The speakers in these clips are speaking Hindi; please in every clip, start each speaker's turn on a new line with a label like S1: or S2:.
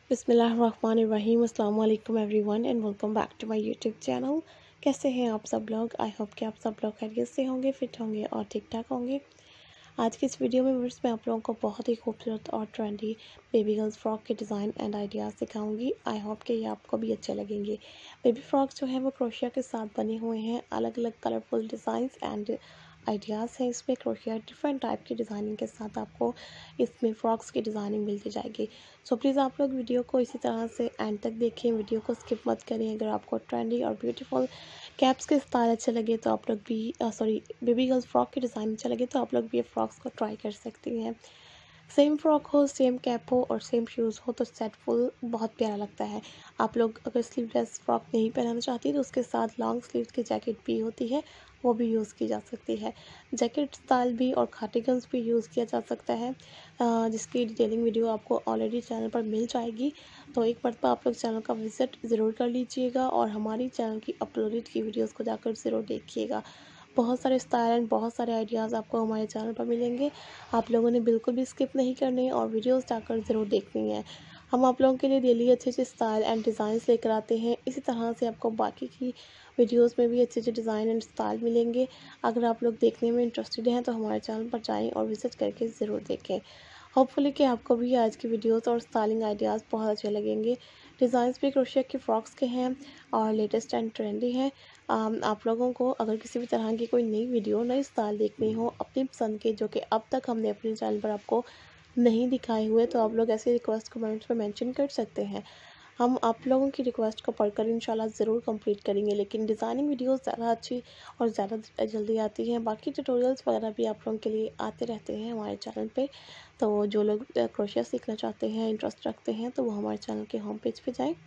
S1: बिस्मिल्लाहिर्रहमानिर्रहीम अस्सलाम वालेकुम everyone and welcome back to my YouTube channel. कैसे हैं आप सब लोग? आई होप कि आप सब लोग खैरियत से होंगे, फिट होंगे और ठीक ठाक होंगे। आज की इस वीडियो में व्यूअर्स मैं आप लोगों को बहुत ही खूबसूरत और ट्रेंडी बेबी गर्ल्स फ्रॉक के डिज़ाइन एंड आइडियाज़ सिखाऊंगी। आई होप कि ये आपको भी अच्छे लगेंगे। बेबी फ्रॉक्स जो है वो क्रोशिया के साथ बने हुए हैं। अलग अलग कलरफुल डिज़ाइंस एंड आइडियाज़ हैं इसमें। क्रोशिया डिफरेंट टाइप की डिज़ाइनिंग के साथ आपको इसमें फ्रॉक्स की डिज़ाइनिंग मिलती जाएगी। सो प्लीज़ आप लोग वीडियो को इसी तरह से एंड तक देखें, वीडियो को स्किप मत करें। अगर आपको ट्रेंडी और ब्यूटीफुल कैप्स के स्टाइल अच्छे लगे तो आप लोग भी बेबी गर्ल्स फ्रॉक के डिज़ाइन अच्छे लगे तो आप लोग भी ये फ्रॉक्स को ट्राई कर सकती हैं। सेम फ्रॉक हो, सेम कैप हो और सेम शूज़ हो तो सेट फुल बहुत प्यारा लगता है। आप लोग अगर स्लीवलेस फ्रॉक नहीं पहनना चाहती तो उसके साथ लॉन्ग स्लीव की जैकेट भी होती है, वो भी यूज़ की जा सकती है। जैकेट स्टाइल भी और कार्डिगन्स भी यूज़ किया जा सकता है, जिसकी डिटेलिंग वीडियो आपको ऑलरेडी चैनल पर मिल जाएगी। तो एक बार आप लोग चैनल का विज़िट ज़रूर कर लीजिएगा और हमारी चैनल की अपलोडेड की वीडियोज़ को जाकर ज़रूर देखिएगा। बहुत सारे स्टाइल एंड बहुत सारे आइडियाज़ आपको हमारे चैनल पर मिलेंगे। आप लोगों ने बिल्कुल भी स्किप नहीं करनी है और वीडियोस जाकर ज़रूर देखनी है। हम आप लोगों के लिए डेली अच्छे अच्छे स्टाइल एंड डिज़ाइंस लेकर आते हैं। इसी तरह से आपको बाकी की वीडियोस में भी अच्छे अच्छे डिज़ाइन एंड स्टाइल मिलेंगे। अगर आप लोग देखने में इंटरेस्टेड हैं तो हमारे चैनल पर जाएँ और विज़िट करके ज़रूर देखें। होपफुली कि आपको भी आज की वीडियोस और स्टाइलिंग आइडियाज़ बहुत अच्छे लगेंगे। डिज़ाइंस भी क्रोशिया की फ्रॉक्स के हैं और लेटेस्ट एंड ट्रेंडी हैं। आप लोगों को अगर किसी भी तरह की कोई नई वीडियो, नई स्टाइल देखनी हो अपनी पसंद के, जो कि अब तक हमने अपने चैनल पर आपको नहीं दिखाए हुए, तो आप लोग ऐसे रिक्वेस्ट कमेंट्स में मेंशन कर सकते हैं। हम आप लोगों की रिक्वेस्ट को पढ़कर इंशाल्लाह ज़रूर कंप्लीट करेंगे। लेकिन डिज़ाइनिंग वीडियोस ज़्यादा अच्छी और ज़्यादा जल्दी आती हैं। बाकी ट्यूटोरियल्स वगैरह भी आप लोगों के लिए आते रहते हैं हमारे चैनल पे। तो जो लोग क्रोशिया सीखना चाहते हैं, इंटरेस्ट रखते हैं, तो वो हमारे चैनल के होम पेज पे जाएँ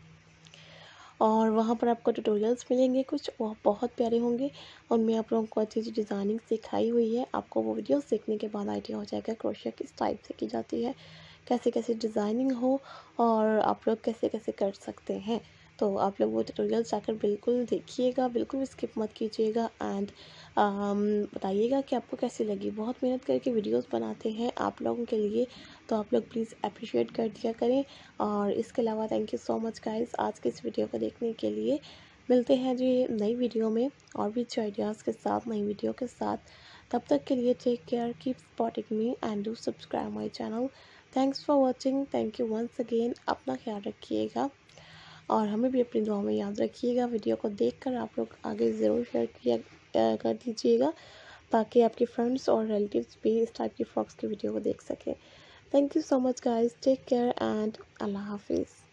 S1: और वहाँ पर आपको ट्यूटोरियल्स मिलेंगे कुछ, वो बहुत प्यारे होंगे। उनमें आप लोगों को अच्छी अच्छी डिज़ाइनिंग सिखाई हुई है। आपको वो वीडियोस देखने के बाद आइडिया हो जाएगा क्रोशिया किस टाइप से की जाती है, कैसे कैसे डिज़ाइनिंग हो और आप लोग कैसे कैसे कर सकते हैं। तो आप लोग वो ट्यूटोरियल्स जाकर बिल्कुल देखिएगा, बिल्कुल भी स्किप मत कीजिएगा एंड बताइएगा कि आपको कैसी लगी। बहुत मेहनत करके वीडियोस बनाते हैं आप लोगों के लिए, तो आप लोग प्लीज़ अप्रिशिएट कर दिया करें। और इसके अलावा thank you so much guys आज की इस वीडियो को देखने के लिए। मिलते हैं जी नई वीडियो में और भी अच्छे आइडियाज़ के साथ, नई वीडियो के साथ। तब तक के लिए take care, keep supporting me and do subscribe my channel. Thanks for watching, thank you once again. अपना ख्याल रखिएगा और हमें भी अपनी दुआ में याद रखिएगा। वीडियो को देखकर आप लोग आगे ज़रूर शेयर किया कर दीजिएगा ताकि आपके फ्रेंड्स और रिलेटिव्स भी इस टाइप की फ्रॉक्स की वीडियो को देख सकें। Thank you so much guys. Take care and Allah Hafiz.